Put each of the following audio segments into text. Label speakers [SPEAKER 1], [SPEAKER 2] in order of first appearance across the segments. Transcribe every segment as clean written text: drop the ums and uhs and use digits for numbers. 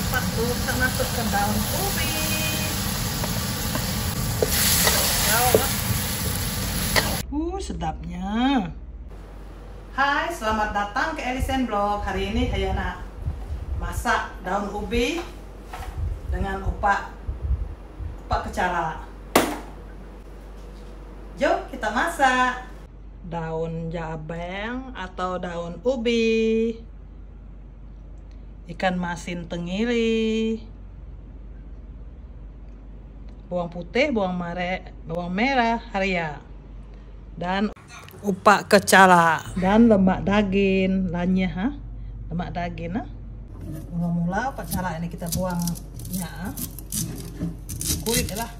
[SPEAKER 1] Lepas itu kita masukkan daun ubi. Sedapnya. Hai, selamat datang ke Ellison Blog. Hari ini Hayana masak daun ubi dengan upak kecala. Yuk kita masak. Daun jabeng atau daun ubi, ikan masin tenggiri, bawang putih, bawang merah haria, dan upak kecala, dan lemak daging lainnya. Lemak daging. Mula-mula upak kecala ini kita buangnya kulit lah.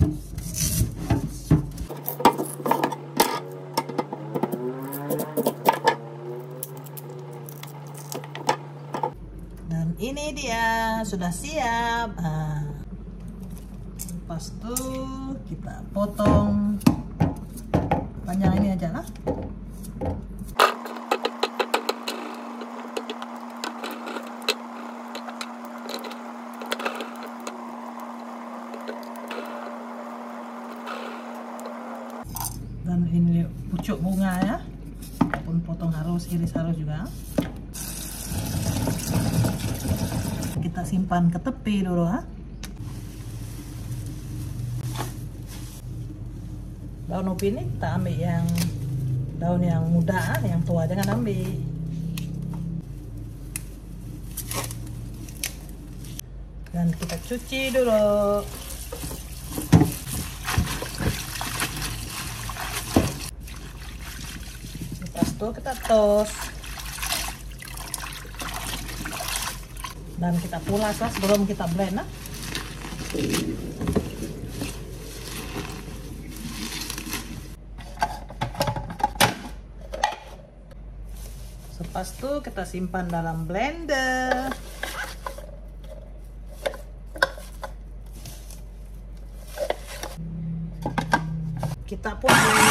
[SPEAKER 1] Dan ini dia sudah siap. Lepas itu kita potong panjang ini aja lah. Dan ini pucuk bunga ya, walaupun potong harus, iris harus juga. Kita simpan ke tepi dulu ha. Daun ubi ini kita ambil yang daun yang muda, yang tua jangan ambil. Dan kita cuci dulu. Lepas itu kita tos. Dan kita pulas lah sebelum kita blend lah. Lepas itu kita simpan dalam blender. Kita putih.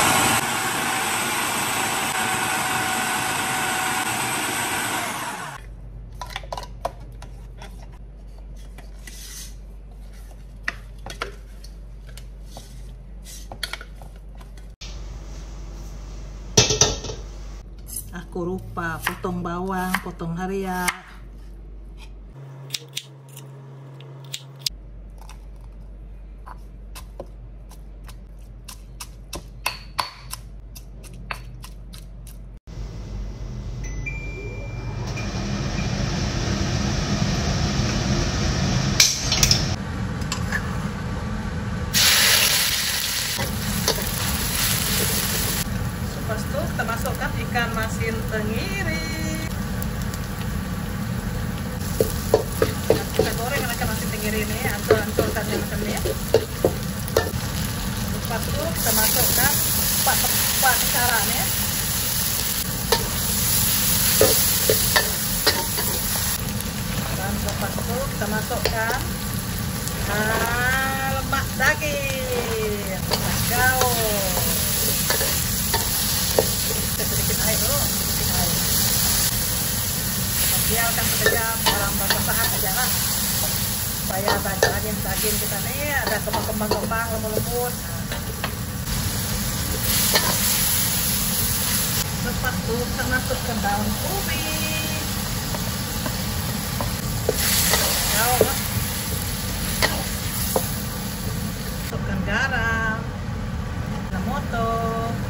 [SPEAKER 1] Aku lupa potong bawang, potong haria. Lepas itu kita masukkan ikan masin tenggiri. Kita goreng ikan masin tenggiri ini, ancur-ancurkannya macam ini ya. Lepas itu kita masukkan upak kecala ya. Dan lepas itu kita masukkan lemak daging, gaul. Sedikit air dulu, sedikit air. Biarkan sekejap dalam basah aja lah, supaya daging kita nih ada kembang lembut. Lepas itu kita masukkan daun ubi, masukkan garam, motong.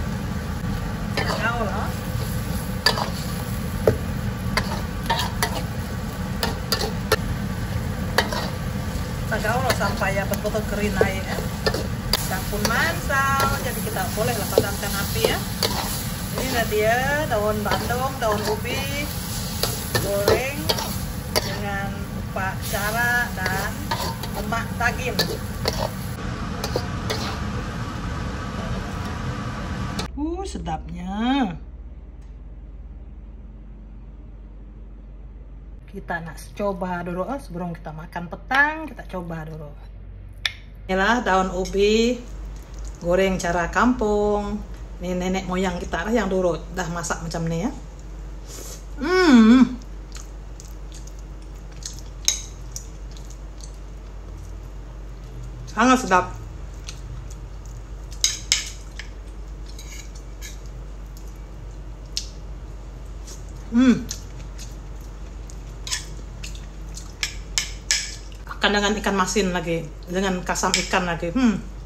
[SPEAKER 1] Kita gaul sampai ya betul-betul kering air ya. Campur mansal, jadi kita boleh lah padamkan api ya. Ini dah dia daun bandung, daun ubi goreng dengan upak kecala dan lemak daging. Sedapnya. Kita nak coba dulu sebelum kita makan petang, kita coba dulu. Inilah daun ubi goreng cara kampung. Ini nenek moyang kita lah yang dulu dah masak macam ini ya. Sangat sedap. Akan dengan ikan masin lagi, dengan kasam ikan lagi.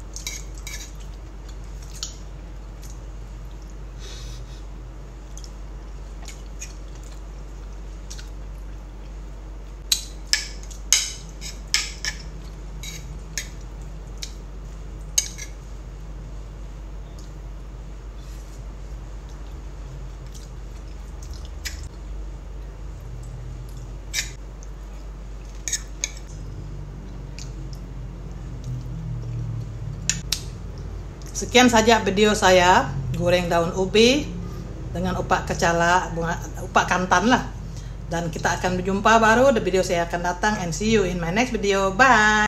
[SPEAKER 1] Sekian saja video saya goreng daun ubi dengan upak kecala, upak kantan lah. Dan kita akan berjumpa baru di video saya akan datang, and see you in my next video. Bye.